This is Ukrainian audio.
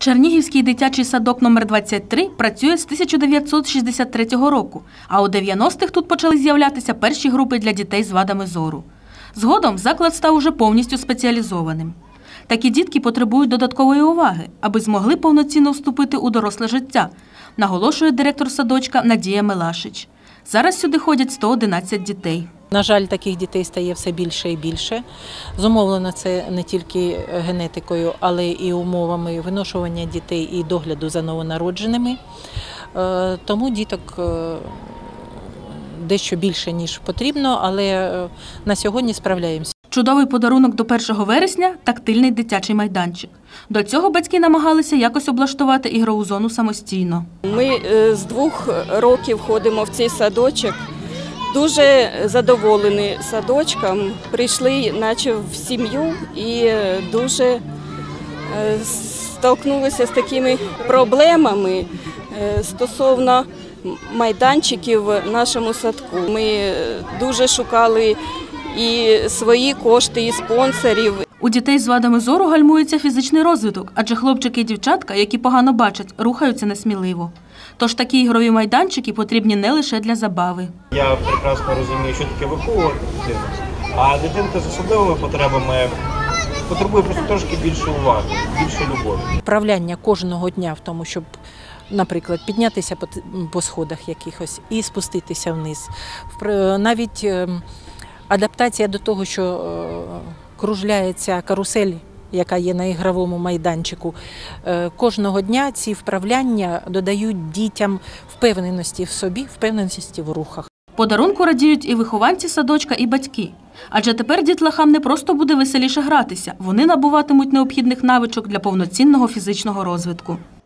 Чернігівський дитячий садок номер 23 працює з 1963 року, а у 90-х тут почали з'являтися перші групи для дітей з вадами зору. Згодом заклад став уже повністю спеціалізованим. Такі дітки потребують додаткової уваги, аби змогли повноцінно вступити у доросле життя, наголошує директор садочка Надія Мелашич. Зараз сюди ходять 111 дітей. На жаль, таких дітей стає все більше і більше. Зумовлено це не тільки генетикою, але і умовами виношування дітей і догляду за новонародженими. Тому діток дещо більше, ніж потрібно, але на сьогодні справляємося. Чудовий подарунок до 1 вересня – тактильний дитячий майданчик. До цього батьки намагалися якось облаштувати ігрову зону самостійно. Ми з 2 років ходимо в цей садочок. Дуже задоволені садочком, прийшли наче в сім'ю і дуже стикнулися з такими проблемами стосовно майданчиків в нашому садку. Ми дуже шукали і свої кошти, і спонсорів. У дітей з вадами зору гальмується фізичний розвиток, адже хлопчики і дівчатка, які погано бачать, рухаються несміливо. Тож такі ігрові майданчики потрібні не лише для забави. Я прекрасно розумію, що таке виховувати дитину, а дитинка з особливими потребами потребує просто трошки більше уваги, більше любові. Вправляння кожного дня в тому, щоб, наприклад, піднятися по сходах якихось і спуститися вниз. Навіть адаптація до того, що кружляється карусель, яка є на ігровому майданчику. Кожного дня ці вправляння додають дітям впевненості в собі, впевненості в рухах. Подарунку радіють і вихованці садочка, і батьки. Адже тепер дітлахам не просто буде веселіше гратися, вони набуватимуть необхідних навичок для повноцінного фізичного розвитку.